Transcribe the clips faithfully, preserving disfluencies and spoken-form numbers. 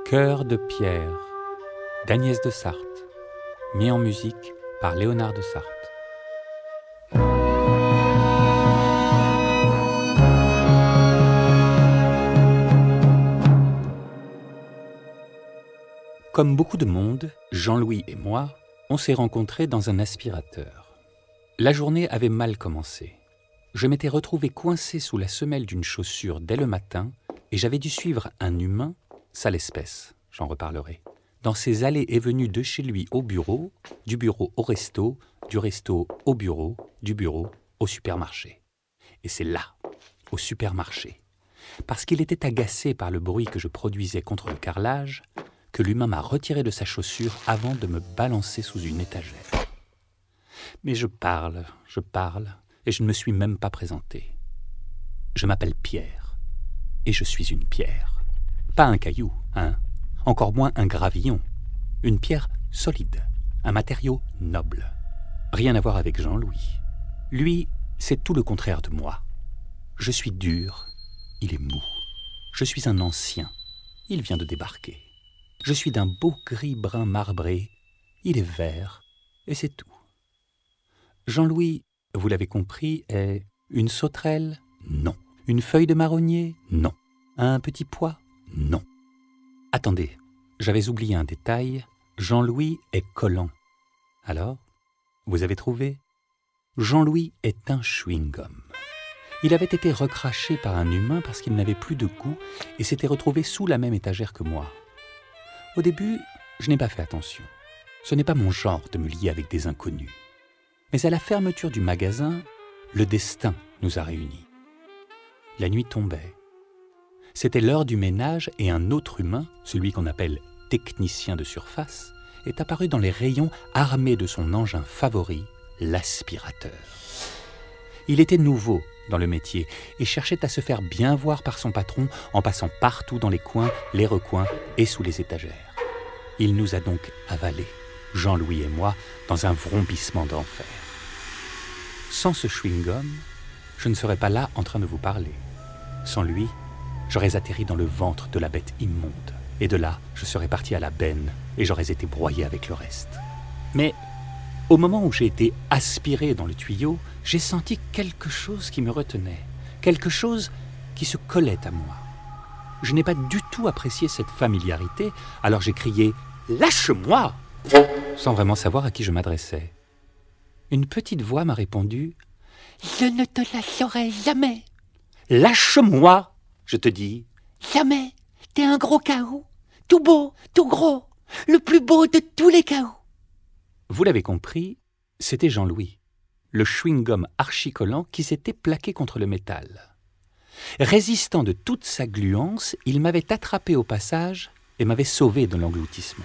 Cœur de pierre d'Agnès de Sarthe, mis en musique par Léonard de Sarthe. Comme beaucoup de monde, Jean-Louis et moi, on s'est rencontrés dans un aspirateur. La journée avait mal commencé. Je m'étais retrouvé coincé sous la semelle d'une chaussure dès le matin et j'avais dû suivre un humain, sale espèce, j'en reparlerai, dans ses allées et venues de chez lui au bureau, du bureau au resto, du resto au bureau, du bureau au supermarché. Et c'est là, au supermarché, parce qu'il était agacé par le bruit que je produisais contre le carrelage, que l'humain m'a retiré de sa chaussure avant de me balancer sous une étagère. Mais je parle, je parle, et je ne me suis même pas présenté. Je m'appelle Pierre, et je suis une pierre. Pas un caillou, hein, encore moins un gravillon. Une pierre solide, un matériau noble. Rien à voir avec Jean-Louis. Lui, c'est tout le contraire de moi. Je suis dur, il est mou. Je suis un ancien, il vient de débarquer. Je suis d'un beau gris brun marbré, il est vert, et c'est tout. Jean-Louis, vous l'avez compris, est une sauterelle? Non. Une feuille de marronnier? Non. Un petit pois? Non. Attendez, j'avais oublié un détail, Jean-Louis est collant. Alors, vous avez trouvé? Jean-Louis est un chewing-gum. Il avait été recraché par un humain parce qu'il n'avait plus de goût et s'était retrouvé sous la même étagère que moi. Au début, je n'ai pas fait attention. Ce n'est pas mon genre de me lier avec des inconnus. Mais à la fermeture du magasin, le destin nous a réunis. La nuit tombait. C'était l'heure du ménage et un autre humain, celui qu'on appelle technicien de surface, est apparu dans les rayons armé de son engin favori, l'aspirateur. Il était nouveau dans le métier et cherchait à se faire bien voir par son patron en passant partout dans les coins, les recoins et sous les étagères. Il nous a donc avalés, Jean-Louis et moi, dans un vrombissement d'enfer. Sans ce chewing-gum, je ne serais pas là en train de vous parler. Sans lui, j'aurais atterri dans le ventre de la bête immonde. Et de là, je serais parti à la benne et j'aurais été broyé avec le reste. Mais au moment où j'ai été aspiré dans le tuyau, j'ai senti quelque chose qui me retenait, quelque chose qui se collait à moi. Je n'ai pas du tout apprécié cette familiarité, alors j'ai crié « Lâche-moi !» sans vraiment savoir à qui je m'adressais. Une petite voix m'a répondu « Je ne te lâcherai jamais !»« Lâche-moi !» je te dis. « Jamais. T'es un gros caou, tout beau, tout gros, le plus beau de tous les caous. » Vous l'avez compris, c'était Jean-Louis, le chewing-gum archicollant qui s'était plaqué contre le métal. Résistant de toute sa gluance, il m'avait attrapé au passage et m'avait sauvé de l'engloutissement.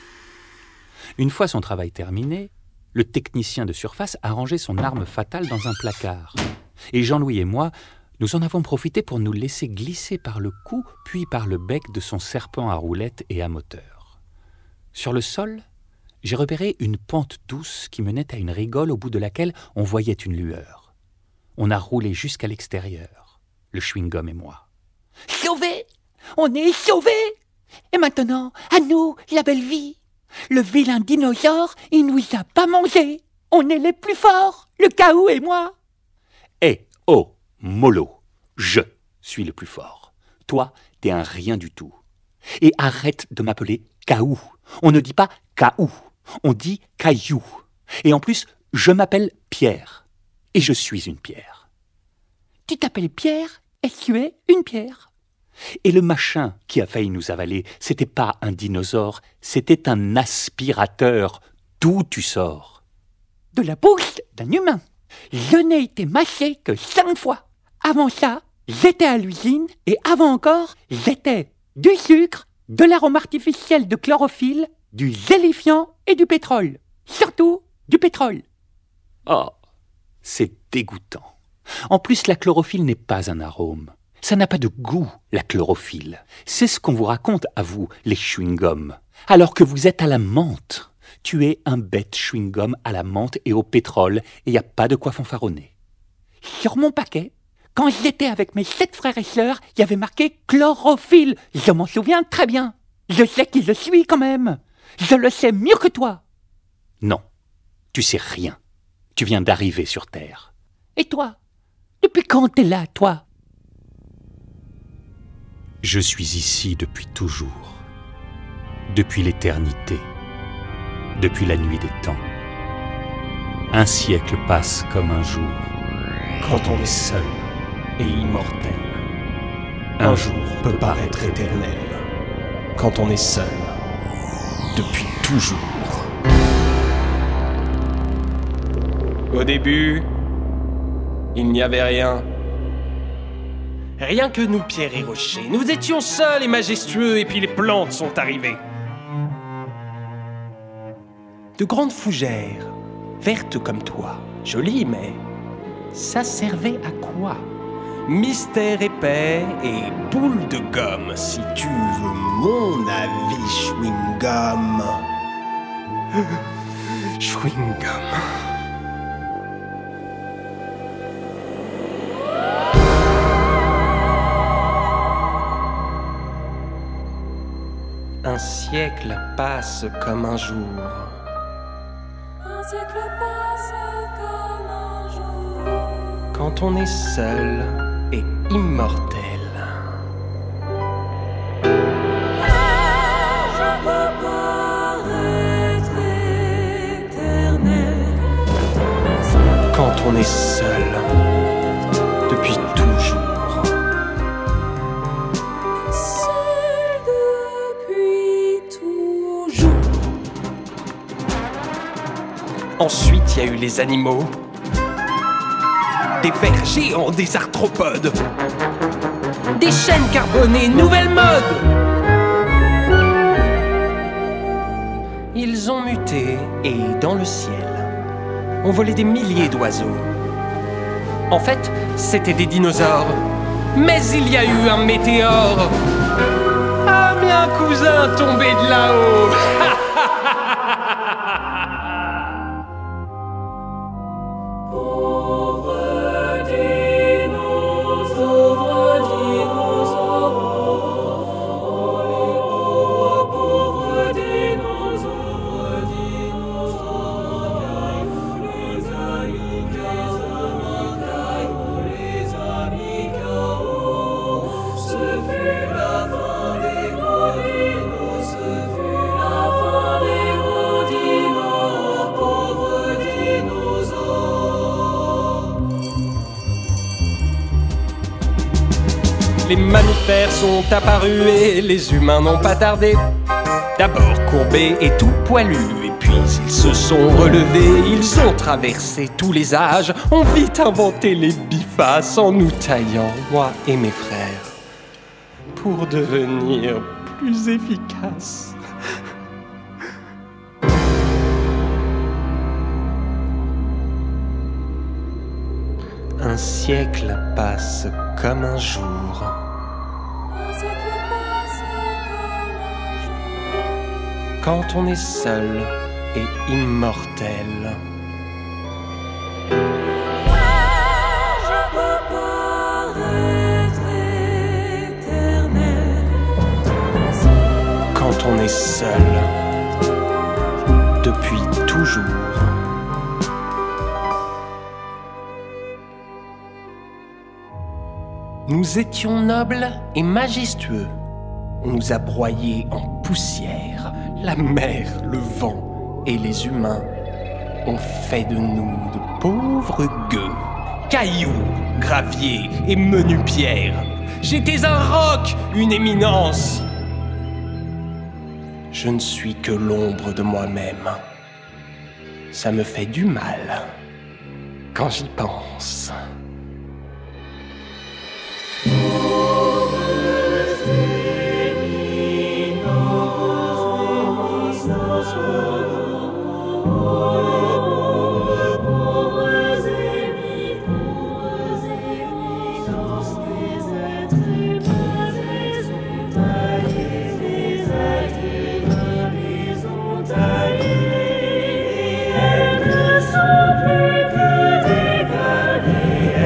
Une fois son travail terminé, le technicien de surface a rangé son arme fatale dans un placard. Et Jean-Louis et moi, nous en avons profité pour nous laisser glisser par le cou, puis par le bec de son serpent à roulettes et à moteur. Sur le sol, j'ai repéré une pente douce qui menait à une rigole au bout de laquelle on voyait une lueur. On a roulé jusqu'à l'extérieur, le chewing-gum et moi. « Sauvés! On est sauvés! Et maintenant, à nous, la belle vie! Le vilain dinosaure, il nous a pas mangés! On est les plus forts, le caou et moi! » Eh, oh, mollo, je suis le plus fort. Toi, t'es un rien du tout. Et arrête de m'appeler caou. On ne dit pas caou. On dit caillou. Et en plus, je m'appelle Pierre. Et je suis une pierre. Tu t'appelles Pierre et tu es une pierre. Et le machin qui a failli nous avaler, c'était pas un dinosaure, c'était un aspirateur. D'où tu sors? De la bouche d'un humain. Je n'ai été mâché que cinq fois. Avant ça, j'étais à l'usine et avant encore, j'étais du sucre, de l'arôme artificiel de chlorophylle, du gélifiant et du pétrole. Surtout du pétrole. Oh, c'est dégoûtant. En plus, la chlorophylle n'est pas un arôme. Ça n'a pas de goût, la chlorophylle. C'est ce qu'on vous raconte à vous, les chewing-gums. Alors que vous êtes à la menthe. Tu es un bête chewing-gum à la menthe et au pétrole et il n'y a pas de quoi fanfaronner. Sur mon paquet, quand j'étais avec mes sept frères et sœurs, il y avait marqué chlorophylle. Je m'en souviens très bien. Je sais qui je suis quand même. Je le sais mieux que toi. Non, tu sais rien. Tu viens d'arriver sur Terre. Et toi? Depuis quand t'es là, toi? Je suis ici depuis toujours. Depuis l'éternité. Depuis la nuit des temps. Un siècle passe comme un jour. Quand on est seul et immortel. Un jour peut paraître éternel. Quand on est seul. Depuis toujours. Au début, il n'y avait rien. Rien que nous, pierres et rochers. Nous étions seuls et majestueux, et puis les plantes sont arrivées. De grandes fougères, vertes comme toi, jolies, mais ça servait à quoi? Mystère épais et boule de gomme, si tu veux mon avis, chewing-gum. Chewing-gum. Un siècle passe comme un jour. Un siècle passe comme un jour. Quand on est seul et immortel. Je peux paraître éternel. Quand on est seul depuis toujours. Seul depuis toujours. Ensuite, il y a eu les animaux. Des vers géants, des arthropodes. Des chaînes carbonées, nouvelle mode. Ils ont muté et dans le ciel, on volait des milliers d'oiseaux. En fait, c'était des dinosaures. Mais il y a eu un météore. Ah, bien cousin tombé de là-haut. Les mammifères sont apparus et les humains n'ont pas tardé. D'abord courbés et tout poilus, et puis ils se sont relevés. Ils ont traversé tous les âges, ont vite inventé les bifaces en nous taillant, moi et mes frères, pour devenir plus efficaces. Un siècle passe comme un jour. Un siècle passe comme un jour. Quand on est seul et immortel. Je peux paraître éternel. Quand on est seul depuis toujours. Nous étions nobles et majestueux. On nous a broyés en poussière. La mer, le vent et les humains ont fait de nous de pauvres gueux. Cailloux, graviers et menus pierres. J'étais un roc, une éminence. Je ne suis que l'ombre de moi-même. Ça me fait du mal quand j'y pense. Elles ne sont plus que des graviers.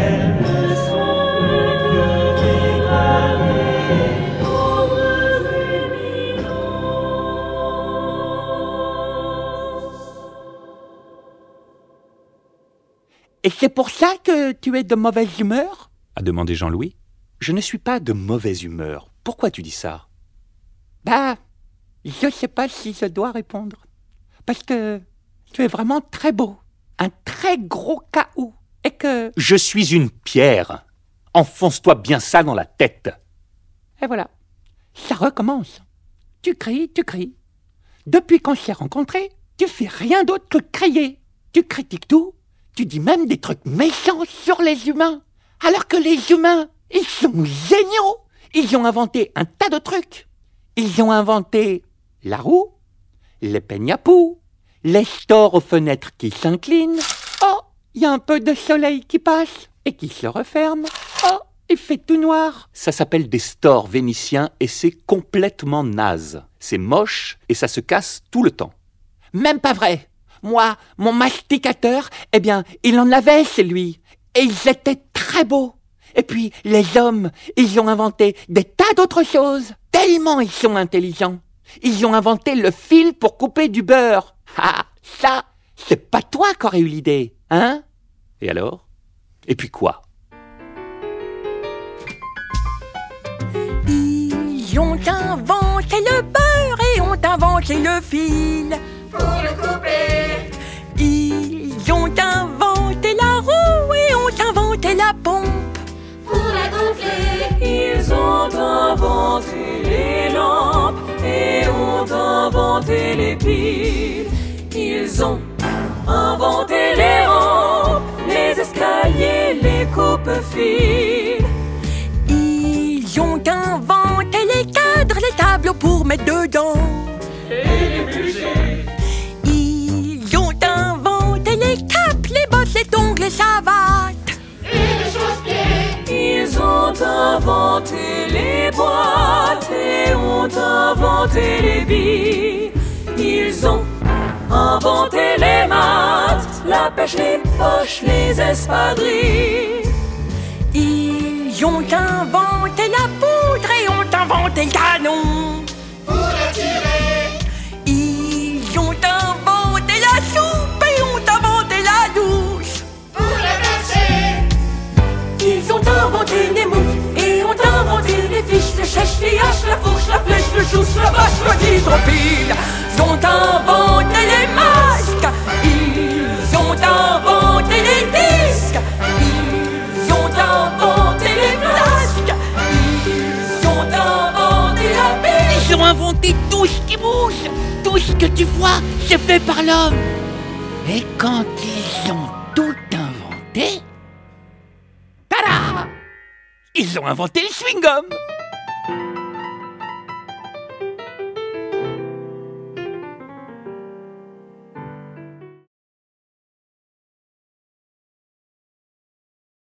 c'est pour ça que tu es de mauvaise humeur? a demandé Jean-Louis. Je ne suis pas de mauvaise humeur. Pourquoi tu dis ça? Bah, je sais pas si je dois répondre. Parce que tu es vraiment très beau. Un très gros K O. Et que... Je suis une pierre. Enfonce-toi bien ça dans la tête. Et voilà. Ça recommence. Tu cries, tu cries. Depuis qu'on s'est rencontrés, tu fais rien d'autre que crier. Tu critiques tout. Tu dis même des trucs méchants sur les humains. Alors que les humains, ils sont géniaux. Ils ont inventé un tas de trucs. Ils ont inventé la roue, les peignes à poux, les stores aux fenêtres qui s'inclinent. Oh, il y a un peu de soleil qui passe et qui se referme. Oh, il fait tout noir. Ça s'appelle des stores vénitiens et c'est complètement naze. C'est moche et ça se casse tout le temps. Même pas vrai. Moi, mon masticateur, eh bien, il en avait chez lui. Et ils étaient très beaux. Et puis, les hommes, ils ont inventé des tas d'autres choses. Tellement ils sont intelligents. Ils ont inventé le fil pour couper du beurre. Ah, ça, c'est pas toi qui aurais eu l'idée, hein? Et alors? Et puis quoi? Ils ont inventé le beurre et ont inventé le fil Pour le couper, Ils ont inventé la roue et ont inventé la pompe pour la gonfler. Ils ont inventé les lampes et ont inventé les piles. Ils ont inventé les rampes, les escaliers, les coupes-fils. Ils ont inventé les cadres, les tableaux pour mettre dedans Ils ont inventé les capes, les bottes, les tongs, les savates Ils ont inventé les boîtes et ont inventé les billes. Ils ont inventé les maths, la pêche, les poches, les espadrilles. Ils ont inventé la poudre et ont inventé le canon Pour la tirer, Ils ont inventé la soupe et ont inventé la douche pour la casser. Ils ont inventé les moules et ont inventé les fiches, le chèche, les haches, la fourche, la flèche, le chousse, la vache, l'hydropile. Ils ont inventé les masques, ils ont inventé les disques, ils ont inventé les flasques, ils ont inventé la pile. Ils ont inventé tout ce qui bouge. Tout ce que tu vois, c'est fait par l'homme. Et quand ils ont tout inventé, tada! Ils ont inventé le chewing-gum.